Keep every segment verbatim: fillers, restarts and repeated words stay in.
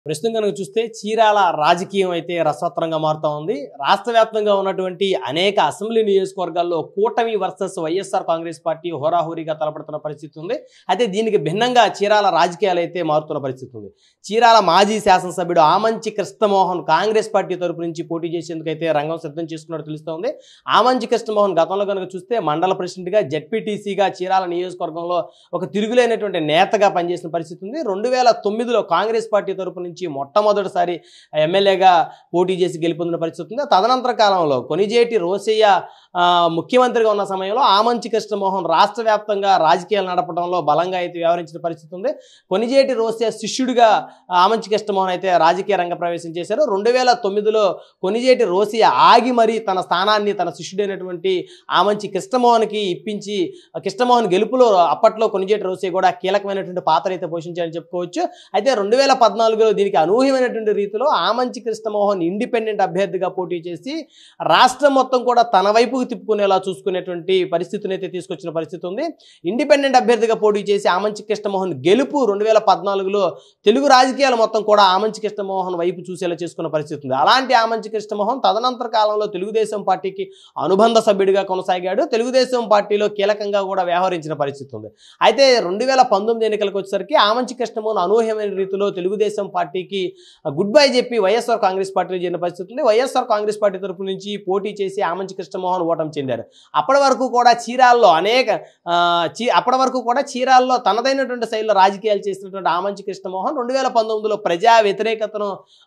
ప్రస్తుతం కనుక చూస్తే చీరాల రాజకీయం అయితే రసవత్తరంగా మారుతూ ఉంది. రాష్ట్ర వ్యాప్తంగా ఉన్నటువంటి అనేక అసెంబ్లీ నియోజకవర్గాల్లో కూటమి వర్సెస్ వైఎస్ఆర్ కాంగ్రెస్ పార్టీ హోరాహోరీగా తలపడుతున్న పరిస్థితి ఉంది. అయితే దీనికి భిన్నంగా చీరాల రాజకీయాలు అయితే మారుతున్న పరిస్థితి ఉంది. చీరాల మాజీ శాసనసభ్యుడు ఆమంచి కృష్ణమోహన్ కాంగ్రెస్ పార్టీ తరపు నుంచి పోటీ చేసేందుకైతే రంగం సిద్ధం చేసుకున్నట్టు తెలుస్తోంది. ఆమంచి కృష్ణమోహన్ గతంలో కనుక చూస్తే మండల ప్రెసిడెంట్గా జెడ్పీటీసీగా చీరాల నియోజకవర్గంలో ఒక తిరుగులేనటువంటి నేతగా పనిచేసిన పరిస్థితి ఉంది. రెండు వేల తొమ్మిదిలో కాంగ్రెస్ పార్టీ తరపు నుంచి మొట్టమొదటిసారి ఎమ్మెల్యేగా పోటీ చేసి గెలుపొందిన పరిస్థితి ఉంది. తదనంతర కాలంలో కొనిజేటి రోసయ్య ముఖ్యమంత్రిగా ఉన్న సమయంలో ఆమంచి కృష్ణమోహన్ రాష్ట్ర వ్యాప్తంగా రాజకీయాలు నడపడంలో బలంగా అయితే వ్యవహరించిన పరిస్థితి ఉంది. కొనిజేటి రోసయ్య శిష్యుడిగా ఆమంచి కృష్ణమోహన్ అయితే రాజకీయ రంగ ప్రవేశం చేశారు. రెండు వేల తొమ్మిదిలో కొనిజేటి రోసయ్య ఆగి మరీ తన స్థానాన్ని తన శిష్యుడైనటువంటి ఆమంచి కృష్ణమోహన్కి ఇప్పించి కృష్ణమోహన్ గెలుపులో అప్పట్లో కొనిజేటి రోసయ్య కూడా కీలకమైనటువంటి పాత్ర అయితే పోషించారని చెప్పుకోవచ్చు. అయితే రెండు వేల పద్నాలుగులో దీనికి అనూహ్యమైనటువంటి రీతిలో ఆమంచి కృష్ణమోహన్ ఇండిపెండెంట్ అభ్యర్థిగా పోటీ చేసి రాష్ట్రం మొత్తం కూడా తన వైపుకు తిప్పుకునేలా చూసుకునేటువంటి పరిస్థితిని అయితే తీసుకొచ్చిన పరిస్థితి ఉంది. ఇండిపెండెంట్ అభ్యర్థిగా పోటీ చేసి ఆమంచి కృష్ణమోహన్ గెలుపు రెండు వేల పద్నాలుగులో తెలుగు రాజకీయాలు మొత్తం కూడా ఆమంచి కృష్ణమోహన్ వైపు చూసేలా చేసుకున్న పరిస్థితి ఉంది. అలాంటి ఆమంచి కృష్ణమోహన్ తదనంతర కాలంలో తెలుగుదేశం పార్టీకి అనుబంధ సభ్యుడిగా కొనసాగాడు. తెలుగుదేశం పార్టీలో కీలకంగా కూడా వ్యవహరించిన పరిస్థితి ఉంది. అయితే రెండు వేల పంతొమ్మిది ఎన్నికలకు వచ్చేసరికి ఆమంచి కృష్ణమోహన్ అనూహ్యమైన రీతిలో తెలుగుదేశం పార్టీకి గుడ్ బై చెప్పి వైఎస్ఆర్ కాంగ్రెస్ పార్టీలో చేరిన పరిస్థితి ఉంది. వైఎస్ఆర్ కాంగ్రెస్ పార్టీ తరపు నుంచి పోటీ చేసి ఆమంచి కృష్ణమోహన్ ఓటమి చెందారు. అప్పటి వరకు కూడా చీరాల్లో అనేక అప్పటి వరకు కూడా చీరాల్లో తనదైనటువంటి శైలిలో రాజకీయాలు చేసినటువంటి ఆమంచి కృష్ణమోహన్ రెండు వేల పంతొమ్మిదిలో ప్రజా వ్యతిరేకతను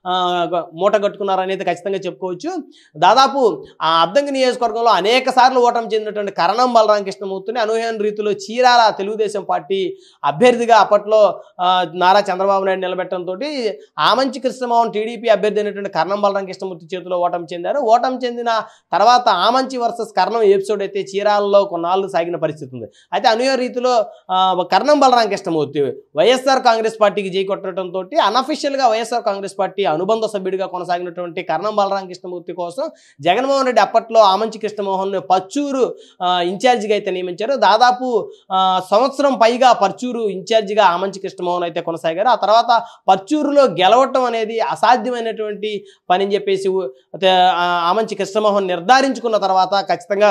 మూట కట్టుకున్నారనేది ఖచ్చితంగా చెప్పుకోవచ్చు. దాదాపు ఆ అద్దంకి నియోజకవర్గంలో అనేక సార్లు ఓటమి చెందినటువంటి కరణం బలరాం కృష్ణమూర్తిని అనూహ్యమైన రీతిలో చీరాల తెలుగుదేశం పార్టీ అభ్యర్థిగా అప్పట్లో నారా చంద్రబాబు నాయుడు నిలబెట్టడంతో ఆమంచి కృష్ణమోహన్ టీడీపీ అభ్యర్థి అయినటువంటి కరణం బలరాం కృష్ణమూర్తి చేతిలో ఓటమి చెందారు. ఓటమి చెందిన తర్వాత ఆమంచి వర్సెస్ కర్ణం ఎపిసోడ్ అయితే చీరాలలో కొన్నాళ్ళు సాగిన పరిస్థితి ఉంది. అయితే అనూహ్య రీతిలో కర్ణం బలరాం కృష్ణమూర్తి వైఎస్ఆర్ కాంగ్రెస్ పార్టీకి జై కొట్టడంతో అన్అఫీషియల్గా వైఎస్ఆర్ కాంగ్రెస్ పార్టీ అనుబంధ సభ్యుడిగా కొనసాగినటువంటి కర్ణం బలరాం కృష్ణమూర్తి కోసం జగన్మోహన్ రెడ్డి అప్పట్లో ఆమంచి కృష్ణమోహన్ పర్చూరు ఇన్ఛార్జిగా అయితే నియమించారు. దాదాపు సంవత్సరం పైగా పర్చూరు ఇన్ఛార్జిగా ఆమంచి కృష్ణమోహన్ అయితే కొనసాగారు. ఆ తర్వాత పర్చూరులో గెలవటం అనేది అసాధ్యమైనటువంటి పని అని చెప్పేసి ఆమంచి కృష్ణమోహన్ నిర్ధారించుకున్న తర్వాత ఖచ్చితంగా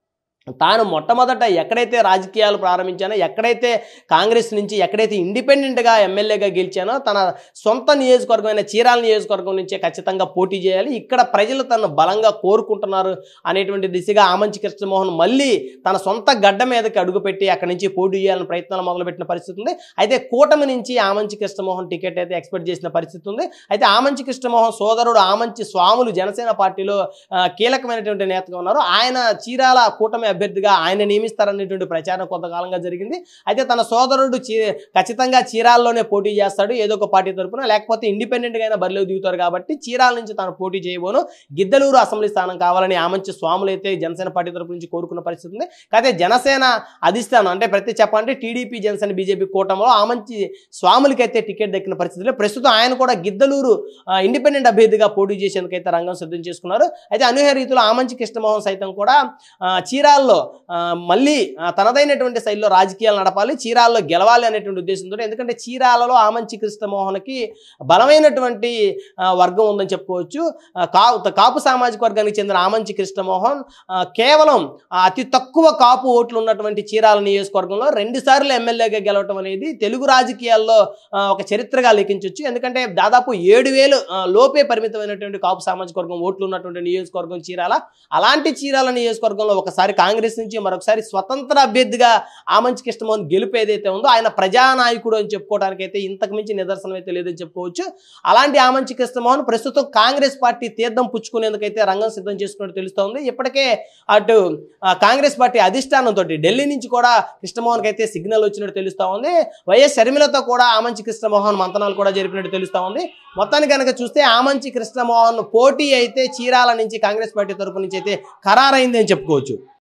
తాను మొట్టమొదట ఎక్కడైతే రాజకీయాలు ప్రారంభించానో, ఎక్కడైతే కాంగ్రెస్ నుంచి ఎక్కడైతే ఇండిపెండెంట్గా ఎమ్మెల్యేగా గెలిచానో తన సొంత నియోజకవర్గమైన చీరాల నియోజకవర్గం నుంచే ఖచ్చితంగా పోటీ చేయాలి, ఇక్కడ ప్రజలు తను బలంగా కోరుకుంటున్నారు అనేటువంటి దిశగా ఆమంచి కృష్ణమోహన్ మళ్ళీ తన సొంత గడ్డ మీదకి అడుగుపెట్టి అక్కడి నుంచి పోటీ చేయాలని ప్రయత్నాలు మొదలుపెట్టిన పరిస్థితి ఉంది. అయితే కూటమి నుంచి ఆమంచి కృష్ణమోహన్ టికెట్ అయితే ఎక్స్పెక్ట్ చేసిన పరిస్థితి ఉంది. అయితే ఆమంచి కృష్ణమోహన్ సోదరుడు ఆమంచి స్వాములు జనసేన పార్టీలో కీలకమైనటువంటి నేతగా ఉన్నారు. ఆయన చీరాల కూటమి అభ్యర్థిగా ఆయన నియమిస్తారనేటువంటి ప్రచారం కొంతకాలంగా జరిగింది. అయితే తన సోదరుడు చీ ఖచ్చితంగా చీరాల్లోనే పోటీ చేస్తాడు, ఏదో ఒక పార్టీ తరపున, లేకపోతే ఇండిపెండెంట్గా అయినా బరిలో దిగుతారు కాబట్టి చీరాల నుంచి తాను పోటీ చేయబోను, గిద్దలూరు అసెంబ్లీ స్థానం కావాలని ఆమంచి స్వాములు అయితే జనసేన పార్టీ తరపు నుంచి కోరుకున్న పరిస్థితి ఉంది. అయితే జనసేన అధిష్టానం అంటే ప్రతి చెప్పంటే టీడీపీ జనసేన బీజేపీ కూటమిలో ఆమంచి స్వాములకైతే టికెట్ దక్కిన పరిస్థితుల్లో ప్రస్తుతం ఆయన కూడా గిద్దలూరు ఇండిపెండెంట్ అభ్యర్థిగా పోటీ చేసేందుకైతే రంగం సిద్ధం చేసుకున్నారు. అయితే అనూహ్య రీతిలో ఆమంచి కృష్ణమోహన్ సైతం కూడా చీరాల మళ్ళీ తనదైనటువంటి శైలిలో రాజకీయాలు నడపాలి, చీరాల్లో గెలవాలి అనేటువంటి ఉద్దేశంతో, ఎందుకంటే చీరాలలో ఆమంచి కృష్ణమోహన్కి బలమైనటువంటి వర్గం ఉందని చెప్పుకోవచ్చు. కాపు సామాజిక వర్గానికి చెందిన ఆమంచి కృష్ణమోహన్ కేవలం అతి తక్కువ కాపు ఓట్లు ఉన్నటువంటి చీరాల నియోజకవర్గంలో రెండు సార్లు ఎమ్మెల్యేగా గెలవటం అనేది తెలుగు రాజకీయాల్లో ఒక చరిత్రగా లెక్కించవచ్చు. ఎందుకంటే దాదాపు ఏడు వేలు లోపే పరిమితమైనటువంటి కాపు సామాజిక వర్గం ఓట్లు ఉన్నటువంటి నియోజకవర్గం చీరాల. అలాంటి చీరాల నియోజకవర్గంలో ఒకసారి కాంగ్రెస్ నుంచి మరొకసారి స్వతంత్ర అభ్యర్థిగా ఆమంచి కృష్ణమోహన్ గెలుపు ఏదైతే ఉందో ఆయన ప్రజానాయకుడు అని చెప్పుకోవడానికి అయితే ఇంతకు మించి నిదర్శనం అయితే లేదని చెప్పుకోవచ్చు. అలాంటి ఆమంచి కృష్ణమోహన్ ప్రస్తుతం కాంగ్రెస్ పార్టీ తీర్థం పుచ్చుకునేందుకైతే రంగం సిద్ధం చేసుకున్నట్టు తెలుస్తోంది. ఇప్పటికే అటు కాంగ్రెస్ పార్టీ అధిష్టానంతో ఢిల్లీ నుంచి కూడా కృష్ణమోహన్కి అయితే సిగ్నల్ వచ్చినట్టు తెలుస్తూ ఉంది. వైఎస్ షర్మిలతో కూడా ఆమంచి కృష్ణమోహన్ మంతనాలు కూడా జరిపినట్టు తెలుస్తూ ఉంది. మొత్తానికి కనుక చూస్తే ఆమంచి కృష్ణమోహన్ పోటీ అయితే చీరాల నుంచి కాంగ్రెస్ పార్టీ తరపు నుంచి అయితే ఖరారైంది అని చెప్పుకోవచ్చు.